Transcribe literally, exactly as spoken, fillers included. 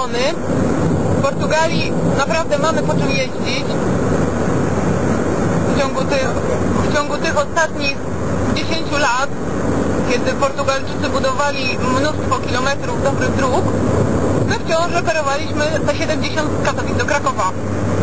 zadowolony. W Portugalii naprawdę mamy po czym jeździć. W ciągu tych, w ciągu tych ostatnich dziesięciu lat, kiedy Portugalczycy budowali mnóstwo kilometrów dobrych dróg, my wciąż reperowaliśmy P siedemdziesiąt z Katowic do Krakowa.